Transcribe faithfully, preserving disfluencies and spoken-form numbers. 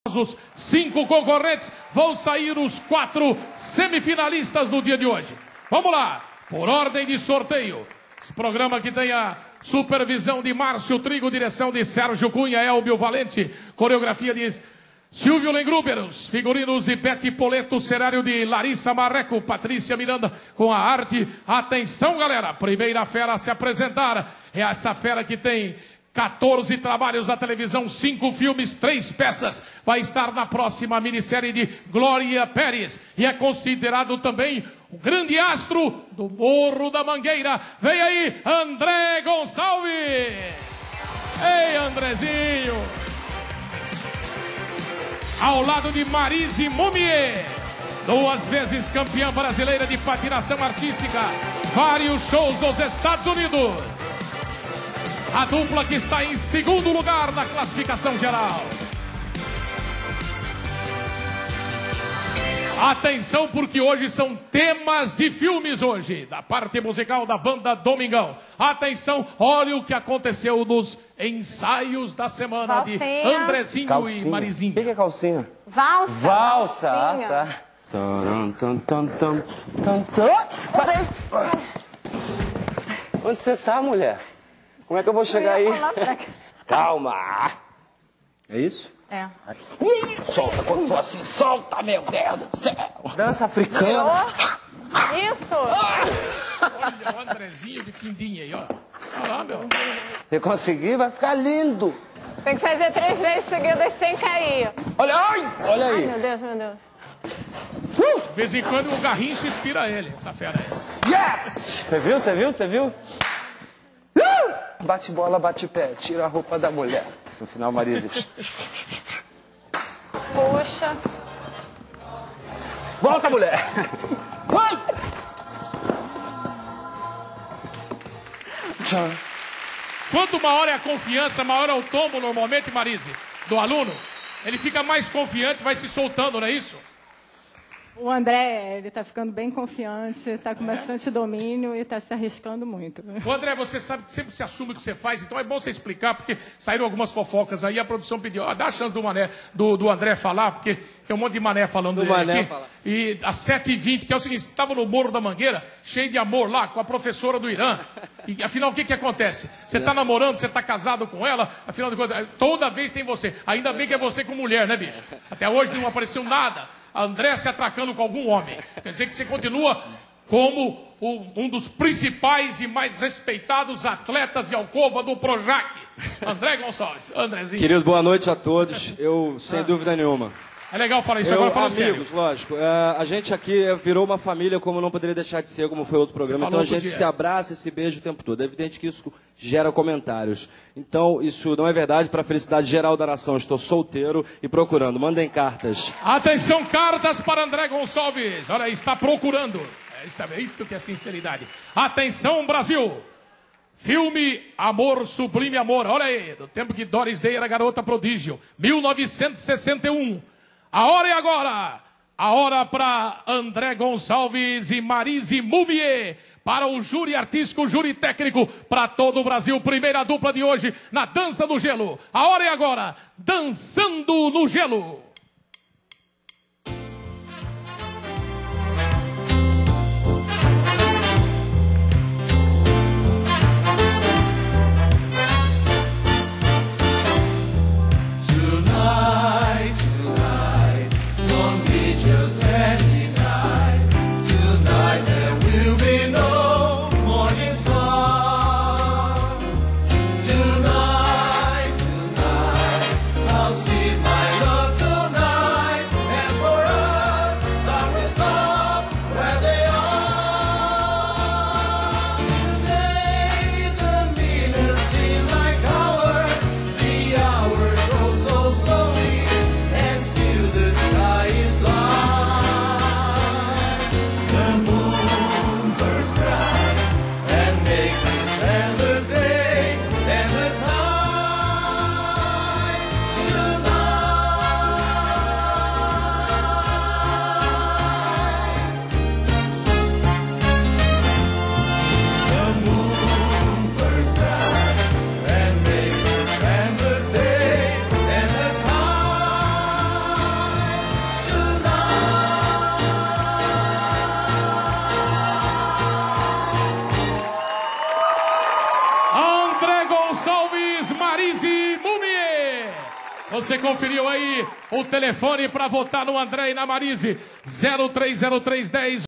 Os cinco concorrentes, vão sair os quatro semifinalistas do dia de hoje. Vamos lá, por ordem de sorteio. Esse programa que tem a supervisão de Márcio Trigo, direção de Sérgio Cunha, Elbio Valente, coreografia de Silvio Lengruber, os figurinos de Bete Poleto, cenário de Larissa Marreco, Patrícia Miranda com a arte. Atenção, galera, primeira fera a se apresentar é essa fera que tem quatorze trabalhos na televisão, cinco filmes, três peças. Vai estar na próxima minissérie de Glória Pérez. E é considerado também o grande astro do Morro da Mangueira. Vem aí, André Gonçalves. Ei, Andrezinho. Ao lado de Marise Mumier, duas vezes campeã brasileira de patinação artística, vários shows nos Estados Unidos. A dupla que está em segundo lugar na classificação geral. Atenção, porque hoje são temas de filmes hoje, da parte musical da banda Domingão. Atenção, olha o que aconteceu nos ensaios da semana calcinha. De Andrezinho calcinha. E Marizinha. O que é calcinha? Valsa. Valsa, ah, tá. Taram, tam, tam, tam, tam, tam. Parei. Onde você tá, mulher? Como é que eu vou chegar aí? Calma! É isso? É. Solta quando for assim, solta, meu Deus do céu! Dança africana! Isso! Olha o Andrezinho de quindinha aí, ó. Olha lá, meu. Se conseguir, vai ficar lindo! Tem que fazer três vezes seguidas sem cair. Olha, ai, olha aí! Ai, meu Deus, meu Deus. Uh! De vez em quando o Garrincha inspira ele, essa fera aí. Yes! Você viu, você viu, você viu? Bate bola, bate pé, tira a roupa da mulher. No final, Marise. Puxa. Volta, mulher. Vai! Quanto maior é a confiança, maior é o tombo normalmente, Marise, do aluno. Ele fica mais confiante, vai se soltando, não é isso? O André, ele está ficando bem confiante, está com bastante domínio e está se arriscando muito. O André, você sabe que sempre se assume o que você faz, então é bom você explicar, porque saíram algumas fofocas aí, a produção pediu, ó, dá a chance do, mané, do, do André falar, porque tem um monte de mané falando do dele mané aqui. Fala. E às sete e vinte, que é o seguinte, você estava no Morro da Mangueira, cheio de amor lá, com a professora do Irã, e afinal o que que acontece? Você está namorando, você está casado com ela, afinal de contas, toda vez tem você. Ainda bem que é você com mulher, né, bicho? Até hoje não apareceu nada. André se atracando com algum homem. Quer dizer que você continua como o, um dos principais e mais respeitados atletas de alcova do Projac. André Gonçalves. Andrezinho. Querido, boa noite a todos. Eu, sem ah. dúvida nenhuma. É legal falar isso, eu, agora falando amigos, sério. lógico. É, a gente aqui virou uma família como não poderia deixar de ser, como foi outro programa. Então a gente se abraça e se beija o tempo todo. É evidente que isso gera comentários. Então isso não é verdade. Para a felicidade geral da nação, estou solteiro e procurando. Mandem cartas. Atenção, cartas para André Gonçalves. Olha aí, está procurando. É isso, é isso que é sinceridade. Atenção, Brasil. Filme Amor Sublime Amor. Olha aí, do tempo que Doris Day era garota prodígio. mil novecentos e sessenta e um. A hora é agora. A hora para André Gonçalves e Marise Mumier. Para o júri artístico, júri técnico, para todo o Brasil. Primeira dupla de hoje na Dança do Gelo. A hora é agora. Dançando no Gelo. Tonight, tonight, I'll see my love tonight. André Gonçalves, Marise Mumier. Você conferiu aí o telefone para votar no André e na Marise. zero três zero três dez